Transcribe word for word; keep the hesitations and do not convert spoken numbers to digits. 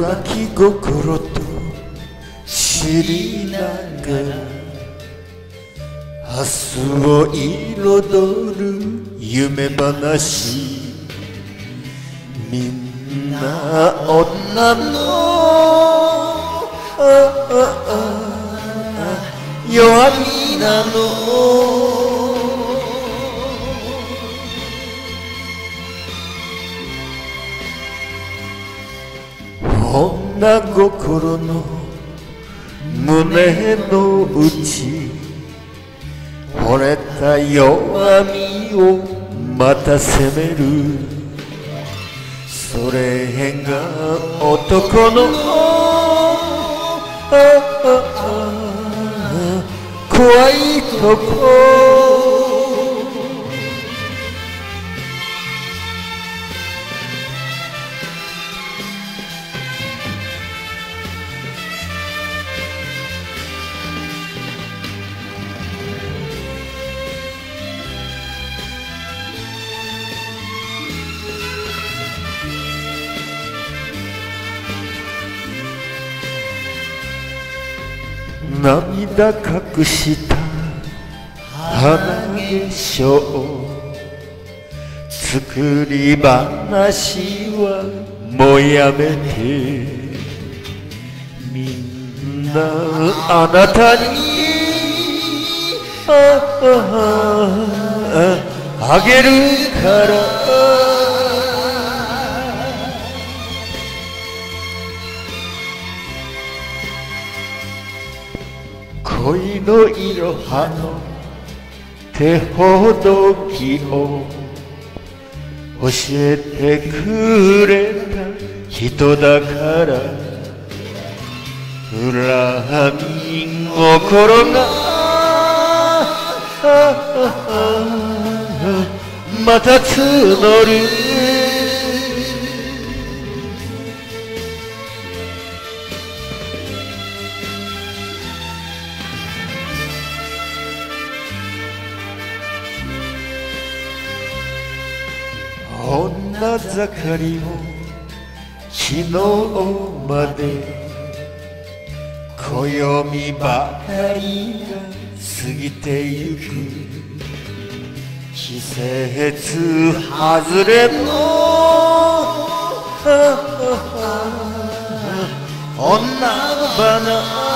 浮気心と知りながら明日を彩る夢話みんな女の弱みなの女心の胸の内惚れた弱みをまた責めるそれが男の怖いとこ涙隠した花化粧作り話はもうやめてみんなあなたにあげるから恋のいろはの手ほどきを教えてくれた人だから恨み心がまた募る女盛りを昨日まで暦ばかりが過ぎてゆく季節外れの女花